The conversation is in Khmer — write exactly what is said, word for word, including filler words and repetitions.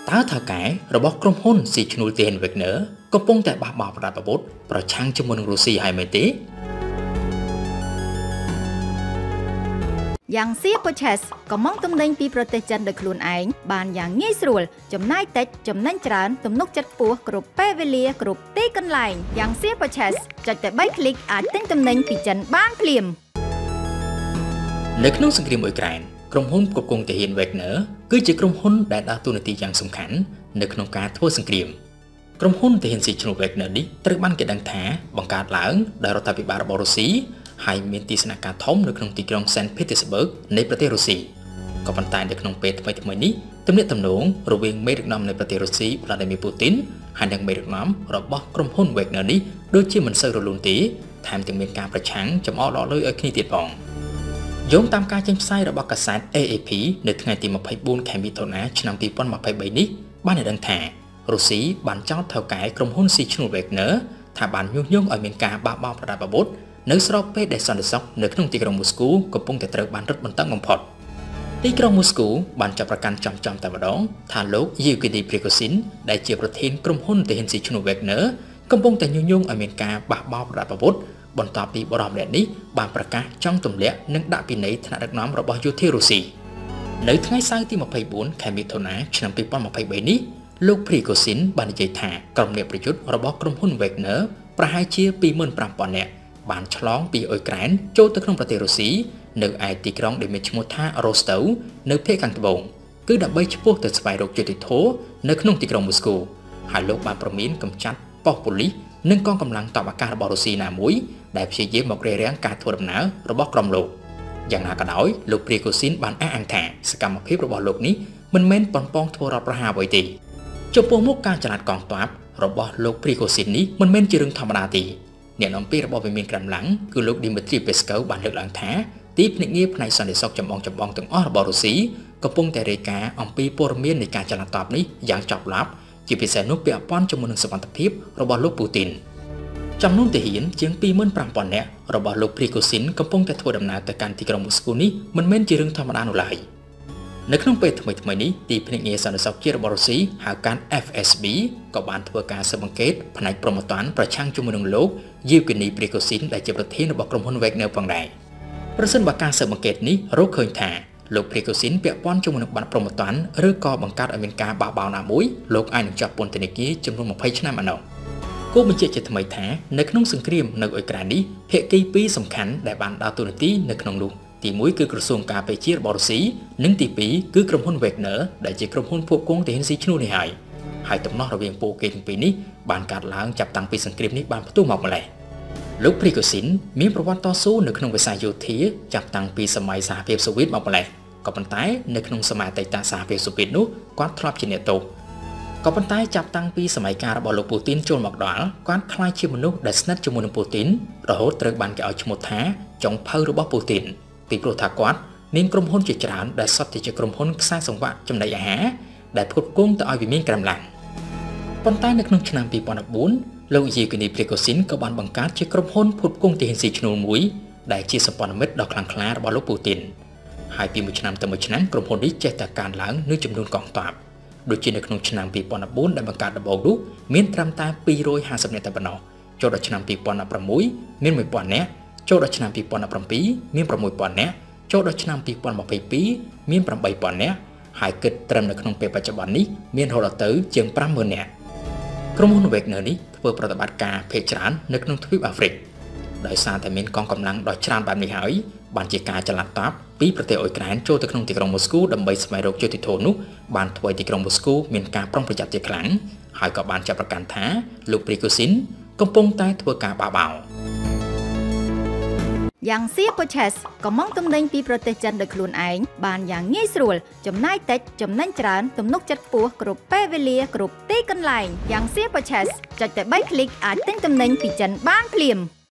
តើថៅកែរបស់ក្រុមហ៊ុនស៊ីឈ្នួលទៀនវេកន័រកំពុងតែបះបោរប្រដាប់អាវុធប្រឆាំងជាមួយនឹងរុស្ស៊ីហើយមែនទេយ៉ាងសៀពូឆេសក៏មកទំនិញពីប្រទេសចិនដោយខ្លួនឯងបានយ៉ាងងាយស្រួលចំណាយតិចចំណេញច្រើនទំនុកចិត្តខ្ពស់គ្រប់ពេលវេលាគ្រប់ទីកន្លែងយ៉ាងសៀពូឆេសចុចតែបីคลิกអាចទិញទំនិញពីចិនបានភ្លាមនៅក្នុងសង្គ្រាមអ៊ុយក្រែនក្រុមហ៊ុនផ្គត់ផ្គង់ទាហានវេកន័រគឺជាក្រុមហ៊ុនដែលដើរតួនាទីយ៉ាងសំខាន់នៅក្នុងការធ្វើសង្គ្រាមក្រុមហ៊ុនទាហានស៊ីឈ្នួលវេកន័រនេះត្រូវបានគេដឹងថាបង្កើតឡើងដោយរដ្ឋាភិបាលរបស់រុស្ស៊ីហើយមានទីស្នាក់ការធំនៅក្នុងទីក្រុង Saint Petersburg នៃប្រទេសរុស្ស៊ីក៏ប៉ុន្តែនៅក្នុងពេលថ្មីៗនេះទំនាក់ទំនងរវាងមេដឹកនាំនៃប្រទេសរុស្ស៊ី Vladimir Putin ហើយនិងមេដឹកនាំរបស់ក្រុមហ៊ុន Wagner នេះដូចជាមិនសូវរលូនទេថែមទាំងមានការប្រឆាំងចំអកដកលុយឲ្យគ្នាទៀតផងយោងតាមការចេញផ្សាយរបស់កាសែត A F P នៅថ្ងៃទីម្ភៃបួនខែមិថុនាឆ្នាំពីរពាន់ម្ភៃបីនេះបានឲ្យដឹងថារុស្ស៊ីបានចោទថៅកែក្រុមហ៊ុនស៊ីឈ្នួល Wagner ថាបានញុះញង់ឲ្យមានការបះបោរប្រដាប់អាវុធនៅស្របពេលដែលសន្តិសុខនៅក្នុងទីក្រុងមូស្គូកំពុងតែត្រូវបានរឹតបន្តឹងបំផុតទីក្រុងមូស្គូបានចាប់ប្រកាន់ចំចំតែម្ដងថាលោក Yevgeny Prigozhin ដែលជាប្រធានក្រុមហ៊ុនទាហានស៊ីឈ្នួល Wagner កំពុងតែញុះញង់ឲ្យមានការបះបោរប្រដាប់អាវុធបន្ទាប់ពីបរិបទនេះបានប្រកាសចង់ទម្លាក់និងដាក់ពិន័យថ្នាក់ដឹកនាំរបស់យោធារុស្ស៊ីនៅថ្ងៃសៅរ៍ទីម្ភៃបួនខែមិថុនាឆ្នាំពីរពាន់ម្ភៃបីនេះលោក Prigozhin បាននិយាយថាក្រុមអ្នកប្រយុទ្ធរបស់ក្រុមហ៊ុន Wagner ប្រហែលជា ពីរម៉ឺនប្រាំពាន់នាក់បានឆ្លងពីអ៊ុយក្រែនចូលទៅក្នុងប្រទេសរុស្ស៊ីនៅឯទីក្រុងដែលមានឈ្មោះថា Rostov នៅភាគខាងត្បូងគឺដើម្បីឆ្ពោះទៅស្វែងរកយុត្តិធម៌នៅក្នុងទីក្រុងមូស្គូហើយលោកបានប្រមានកម្ចាត់ប៉ុស្តិ៍ប៉ូលីសនិងកងកម្លាំងទ័ពអាកាសរបស់រុស្ស៊ីណាមួយដែលព្យាយាមមករារាំងការធ្វើដំណើររបស់ក្រុមលោកយ៉ាងណាក៏ដោយលោក Prigozhin បានអះអាងថាសកម្មភាពរបស់លោកនេះមិនមែនប៉ុនប៉ងធ្វើរដ្ឋប្រហារអ្វីទេចំពោះមុខការចល័តកងទ័ពរបស់លោក Prigozhin នេះមិនមែនជារឿងធម្មតាទេអ្នកនាំពាក្យរបស់វិមានក្រមឡាំងគឺលោក Dmitry Peskov បានលើកឡើងថាទីភ្នាក់ងារផ្នែកសន្តិសុខចម្បងចម្បងទាំងអស់របស់រុស្ស៊ីកំពុងតែរាយការណ៍អំពីព័ត៌មាននៃការចលនាតបនេះយ៉ាងចោទឡាប់ជាពិសេសនោះពាក់ព័ន្ធជាមួយនឹងសុវត្ថិភាពរបស់លោក Putin ចំនួនទាហានជាង ពីរម៉ឺនប្រាំពាន់នាក់របស់លោក Prigozhin កំពុងតែធ្វើដំណើរទៅកាន់ទីក្រុងមូស្គូនេះមិនមែនជារឿងធម្មតានោះឡើយនៅក្នុងពេលថ្មីៗនេះទីភ្នាក់ងារសន្តិសុខជាតិរបស់រុស្ស៊ីហៅកាត់ F S B ក៏បានធ្វើការស៊ើបអង្កេតផ្នែកប្រមត្តនប្រឆាំងជាមួយនឹងលោក Yevgeny Prigozhin ដែលជាប្រធានរបស់ក្រុមហ៊ុន Wagner ផងដែរប្រសិនបើការស៊ើបអង្កេតនេះរកឃើញថាលោក Prigozhin ពាក់ព័ន្ធជាមួយនឹងបទប្រមត្តនឬក៏បង្កើតឲ្យមានការបះបោរណាមួយលោកអាចនឹងជាប់ពន្ធនាគារចំនួនម្ភៃឆ្នាំឯណោះគូបញ្ជាក់ជាថ្មីថានៅក្នុងសង្គ្រាមនៅអ៊ុយក្រែននេះភាគីពីរសំខាន់ដែលបានដើរតួនាទីនៅក្នុងនោះទីមួយគឺក្រសួងការពារជាតិរបស់រុស្ស៊ីនិងទីពីរគឺក្រុមហ៊ុន Wagner ដែលជាក្រុមហ៊ុនផ្គត់ផ្គង់ទាហានស៊ីឈ្នួលនេះហើយហើយទំនាស់រវាងពួកគេទាំងពីរនេះបានកើតឡើងចាប់តាំងពីសង្គ្រាមនេះបានផ្ទុះមកម្ល៉េះលោក Prigozhin មានប្រវត្តិតស៊ូនៅក្នុងវិស័យយោធាចាប់តាំងពីសម័យសហភាពសូវៀតមកម្ល៉េះក៏ប៉ុន្តែនៅក្នុងសម័យអតីតសហភាពសូវៀតនោះគាត់ធ្លាប់ជាអ្នកទោសក៏ប៉ុន្តែចាប់តាំងពីសម័យកាលរបស់លោក Putin ចូលមកដល់គាត់ក្លាយជាមនុស្សដែលស្និទ្ធជាមួយនឹង Putin រហូតត្រូវបានគេឲ្យឈ្មោះថាចុងភៅរបស់ Putinពីព្រោះថាគាត់មានក្រុមហ៊ុនជាច្រើនដែលសុទ្ធតែជាក្រុមហ៊ុនខ្សែសង្វាក់ចំណីអាហារដែលផ្គត់ផ្គង់ទៅឲ្យវិមានក្រមឡាំងប៉ុន្តែនៅក្នុងឆ្នាំពីរពាន់បួនលោក Yevgeny Prigozhin ក៏បានបង្កើតជាក្រុមហ៊ុនផ្គត់ផ្គង់ទាហានស៊ីឈ្នួលមួយដែលជាសម្ព័ន្ធមិត្តដ៏ខ្លាំងក្លារបស់លោក Putin ហើយពីមួយឆ្នាំទៅមួយឆ្នាំក្រុមហ៊ុននេះចេះតែកើនឡើងនៅចំនួនកងទ័ពដូចជានៅក្នុងឆ្នាំពីរពាន់បួនដែលបង្កើតដំបូងនោះមានត្រឹមតែពីររយហាសិបនាក់តែប៉ុណ្ណោះចូលដល់ឆ្នាំពីរពាន់ប្រាំមួយមានមួយពាន់នាក់ចូលដល់ឆ្នាំពីរពាន់ប្រាំពីរមានប្រាំមួយពាន់នាក់ចូលដល់ឆ្នាំពីរពាន់ម្ភៃពីរមានប្រាំបីពាន់នាក់ហើយគិតត្រឹមនៅក្នុងពេលបច្ចុប្បន្ននេះមានរហូតដល់ទៅជាងប្រាំម៉ឺននាក់ក្រុមហ៊ុន Wagner នេះធ្វើប្រតិបត្តិការភាគច្រើននៅក្នុងទ្វីបអាហ្វ្រិកដោយសារតែមានកងកម្លាំងដ៏ច្រើនបែបនេះហើយបានជាការចល័តទ័ពពីប្រទេសអ៊ុយក្រែនចូលទៅក្នុងទីក្រុងមូស្គូដើម្បីស្វែងរកយុត្តិធម៌នោះបានធ្វើឲ្យទីក្រុងមូស្គូមានការប្រុងប្រយ័ត្នជាខ្លាំងហើយក៏បានចាប់ប្រកាន់ថាលោក Prigozhin កំពុងតែធ្វើការបះបោរយ៉ាងសៀពូឆេសក៏មកទំនិញពីប្រទេសចិនដោយខ្លួនឯងបានយ៉ាងងាយស្រួលចំណាយតិចចំណេញច្រើនទំនុកចិត្តខ្ពស់គ្រប់ពេលវេលាគ្រប់ទីកន្លែងយ៉ាងសៀពូឆេសចុចតែបីคลิกអាចទិញទំនិញពីចិនបានភ្លាម